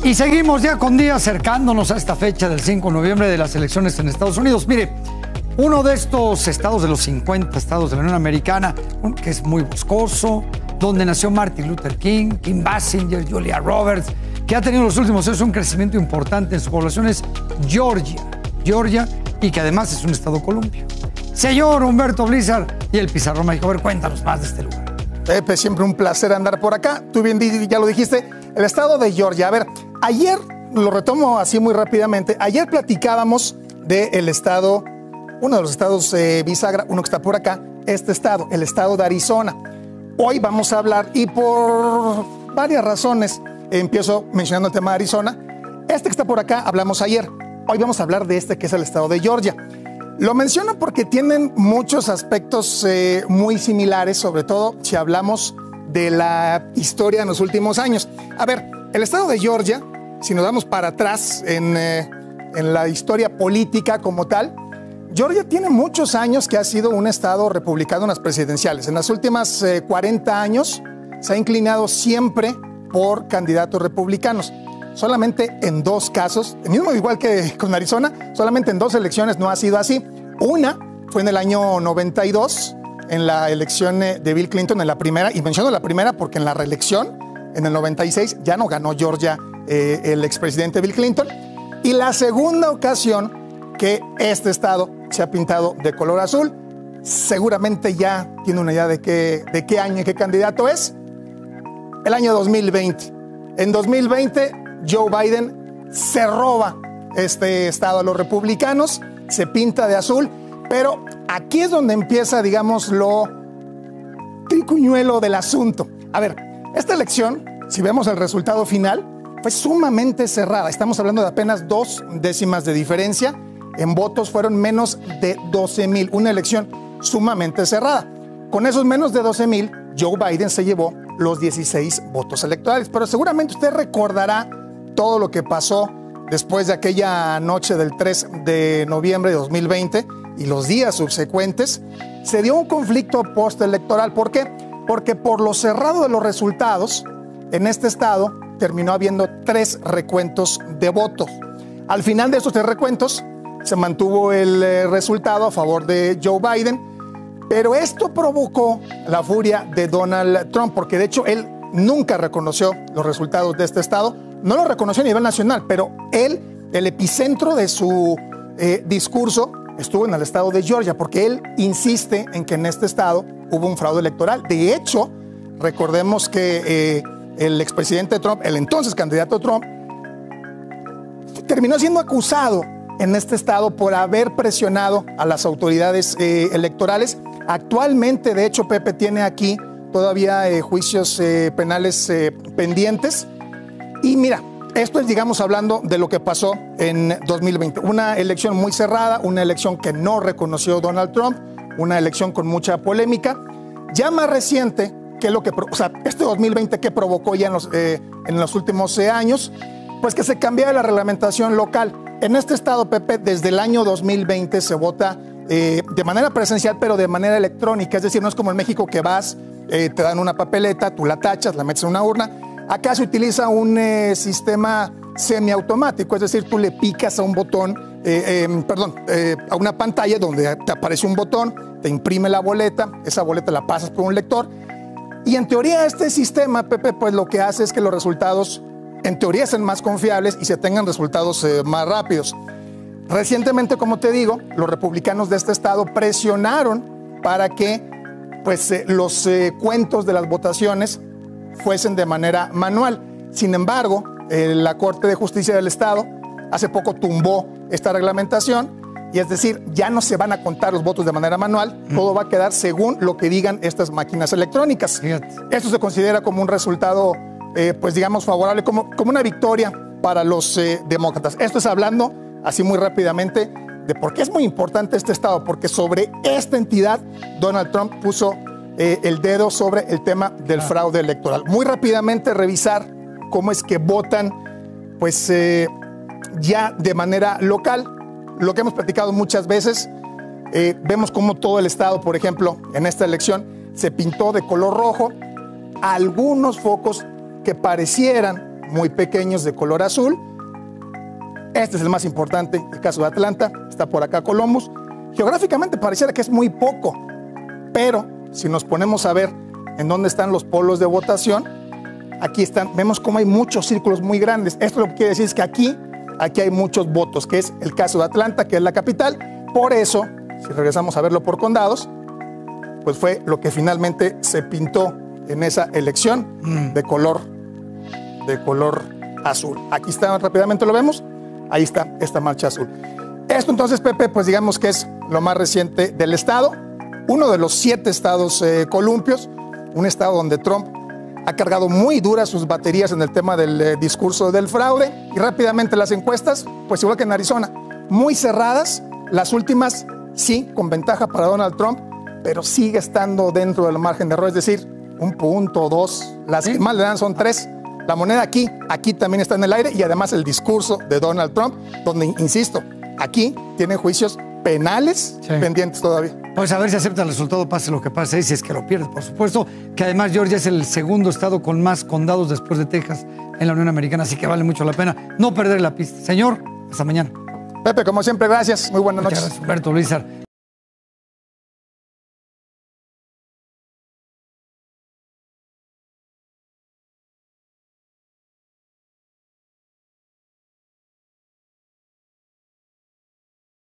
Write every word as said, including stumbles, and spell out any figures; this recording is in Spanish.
Y seguimos ya con días acercándonos a esta fecha del cinco de noviembre de las elecciones en Estados Unidos. Mire, uno de estos estados de los cincuenta estados de la Unión Americana, que es muy boscoso, donde nació Martin Luther King, Kim Basinger, Julia Roberts, que ha tenido en los últimos años un crecimiento importante en su población, es Georgia. Georgia, y que además es un estado columpio. Señor Humberto Blizzard y el Pizarrón Mágico, a ver, cuéntanos más de este lugar. Pepe, siempre un placer andar por acá. Tú bien ya lo dijiste, el estado de Georgia. A ver, ayer, lo retomo así muy rápidamente, ayer platicábamos del estado, uno de los estados eh, bisagra, uno que está por acá, este estado, el estado de Arizona. Hoy vamos a hablar, y por varias razones, empiezo mencionando el tema de Arizona. Este que está por acá, hablamos ayer. Hoy vamos a hablar de este que es el estado de Georgia. Lo menciono porque tienen muchos aspectos eh, muy similares, sobre todo si hablamos de la historia en los últimos años. A ver, el estado de Georgia, si nos damos para atrás en, eh, en la historia política como tal, Georgia tiene muchos años que ha sido un estado republicano en las presidenciales. En las últimas eh, cuarenta años se ha inclinado siempre por candidatos republicanos. Solamente en dos casos, mismo igual que con Arizona, solamente en dos elecciones no ha sido así. Una fue en el año noventa y dos, en la elección de Bill Clinton, en la primera, y menciono la primera porque en la reelección, en el noventa y seis, ya no ganó Georgia eh, el expresidente Bill Clinton. Y la segunda ocasión que este estado se ha pintado de color azul, seguramente ya tiene una idea de qué, de qué año y qué candidato es, el año dos mil veinte. En dos mil veinte, Joe Biden se roba este estado a los republicanos, se pinta de azul, pero aquí es donde empieza, digamos, lo tricuñuelo del asunto. A ver, esta elección, si vemos el resultado final, fue sumamente cerrada. Estamos hablando de apenas dos décimas de diferencia. En votos fueron menos de doce mil, una elección sumamente cerrada. Con esos menos de doce mil, Joe Biden se llevó los dieciséis votos electorales, pero seguramente usted recordará todo lo que pasó después de aquella noche del tres de noviembre de dos mil veinte y los días subsecuentes. Se dio un conflicto postelectoral. ¿Por qué? Porque por lo cerrado de los resultados, en este estado terminó habiendo tres recuentos de votos. Al final de estos tres recuentos se mantuvo el eh, resultado a favor de Joe Biden, pero esto provocó la furia de Donald Trump, porque de hecho él nunca reconoció los resultados de este estado. No lo reconoció a nivel nacional, pero él, el epicentro de su eh, discurso estuvo en el estado de Georgia, porque él insiste en que en este estado hubo un fraude electoral. De hecho, recordemos que eh, el expresidente Trump, el entonces candidato Trump, terminó siendo acusado en este estado por haber presionado a las autoridades eh, electorales. Actualmente, de hecho, Pepe tiene aquí todavía eh, juicios eh, penales eh, pendientes. Y mira, esto es, digamos, hablando de lo que pasó en dos mil veinte. Una elección muy cerrada, una elección que no reconoció Donald Trump, una elección con mucha polémica. Ya más reciente, que lo que, o sea, este dos mil veinte que provocó ya en los, eh, en los últimos eh, años, pues que se cambiara la reglamentación local. En este estado, Pepe, desde el año dos mil veinte se vota eh, de manera presencial, pero de manera electrónica. Es decir, no es como en México que vas, eh, te dan una papeleta, tú la tachas, la metes en una urna. Acá se utiliza un eh, sistema semiautomático, es decir, tú le picas a un botón, eh, eh, perdón, eh, a una pantalla donde te aparece un botón, te imprime la boleta, esa boleta la pasas por un lector. Y en teoría este sistema, Pepe, pues lo que hace es que los resultados, en teoría, sean más confiables y se tengan resultados eh, más rápidos. Recientemente, como te digo, los republicanos de este estado presionaron para que pues, eh, los eh, cuentos de las votaciones fuesen de manera manual. Sin embargo, eh, la Corte de Justicia del Estado hace poco tumbó esta reglamentación y es decir, ya no se van a contar los votos de manera manual, mm. todo va a quedar según lo que digan estas máquinas electrónicas. Fíjate. Esto se considera como un resultado, eh, pues digamos, favorable, como, como una victoria para los eh, demócratas. Esto es hablando, así muy rápidamente, de por qué es muy importante este estado, porque sobre esta entidad Donald Trump puso Eh, el dedo sobre el tema del fraude electoral. Muy rápidamente revisar cómo es que votan, pues eh, ya de manera local. Lo que hemos platicado muchas veces, eh, vemos cómo todo el estado, por ejemplo, en esta elección se pintó de color rojo. Algunos focos que parecieran muy pequeños de color azul. Este es el más importante, el caso de Atlanta, está por acá Columbus. Geográficamente pareciera que es muy poco, pero si nos ponemos a ver en dónde están los polos de votación, aquí están, vemos cómo hay muchos círculos muy grandes. Esto lo que quiere decir es que aquí, aquí hay muchos votos, que es el caso de Atlanta, que es la capital. Por eso, si regresamos a verlo por condados, pues fue lo que finalmente se pintó en esa elección mm. de color, de color azul. Aquí está, rápidamente lo vemos. Ahí está esta marcha azul. Esto entonces, Pepe, pues digamos que es lo más reciente del estado, uno de los siete estados eh, columpios, un estado donde Trump ha cargado muy duras sus baterías en el tema del eh, discurso del fraude. Y rápidamente las encuestas, pues igual que en Arizona, muy cerradas, las últimas sí con ventaja para Donald Trump, pero sigue estando dentro del margen de error, es decir, un punto, dos, las que más le dan son tres. La moneda aquí, aquí también está en el aire y además el discurso de Donald Trump, donde, insisto, aquí tiene juicios penales sí. pendientes todavía. Pues a ver si acepta el resultado, pase lo que pase, y si es que lo pierde, por supuesto, que además Georgia es el segundo estado con más condados después de Texas en la Unión Americana, así que vale mucho la pena no perder la pista. Señor, hasta mañana. Pepe, como siempre, gracias. Muy buenas Muchas noches. Gracias, Humberto Luizar.